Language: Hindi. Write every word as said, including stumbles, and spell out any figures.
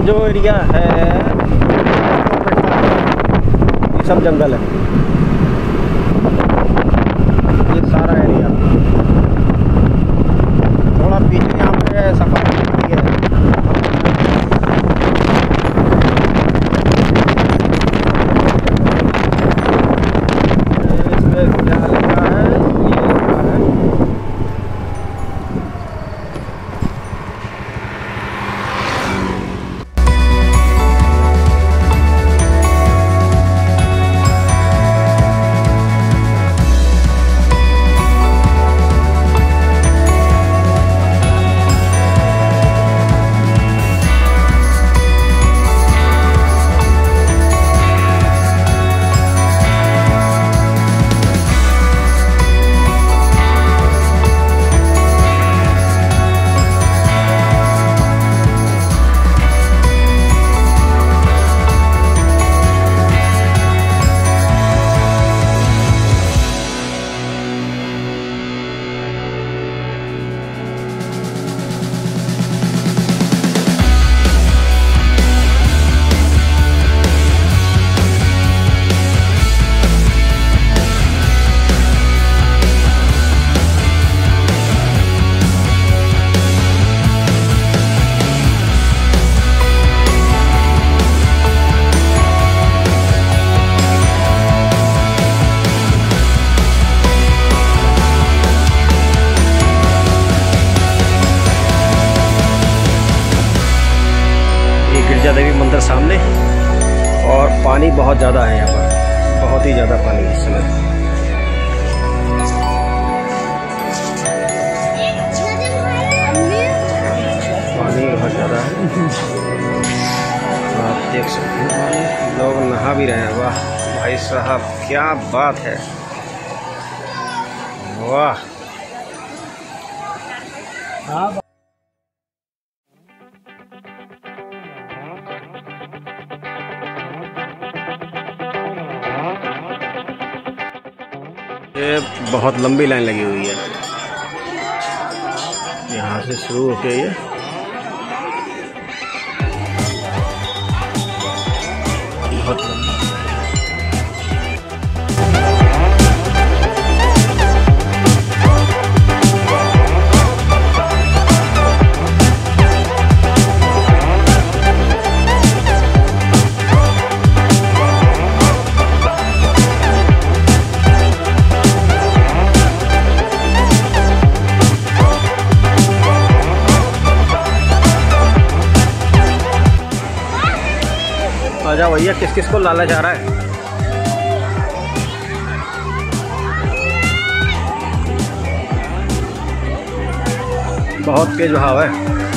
जो एरिया है ये सब जंगल है, ये सारा एरिया। थोड़ा पीछे यहाँ पे सफारी है, इसमें क्या लिखा है, ये लिखा है गिरजा देवी मंदिर सामने। और पानी बहुत ज़्यादा है यहाँ पर, बहुत ही ज़्यादा पानी है इस समय। पानी बहुत ज़्यादा है, आप देख सकते हैं लोग नहा भी रहे हैं। वाह भाई साहब क्या बात है, वाह। ये बहुत लंबी लाइन लगी हुई है, यहाँ से शुरू होके ये बहुत लंबी। आजा भैया, किस किस को लाला जा रहा है। बहुत तेज बहाव है।